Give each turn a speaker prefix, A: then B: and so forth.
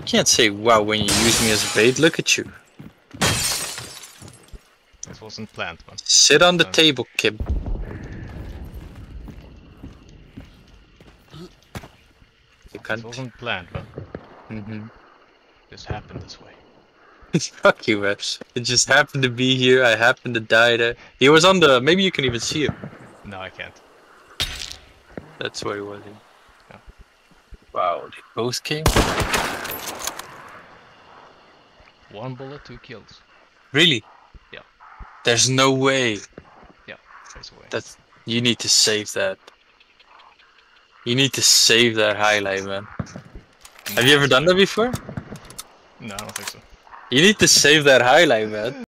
A: can't say wow when you use me as a bait. Look at you.
B: This wasn't planned, man.
A: Sit on the table, Kim. You can't.
B: This wasn't planned, man.
A: Mm-hmm.
B: Just happened this way.
A: Fuck you, man. It just happened to be here. I happened to die there. He was on the. Maybe you can even see him.
B: No, I can't.
A: That's where he was.
B: Yeah.
A: Wow, they both came.
B: 1 bullet, 2 kills.
A: Really?
B: Yeah.
A: There's no way.
B: Yeah, there's a way.
A: That's. You need to save that. You need to save that highlight, man. Have you ever done that before?
B: No, I don't think so.
A: You need to save that highlight, man.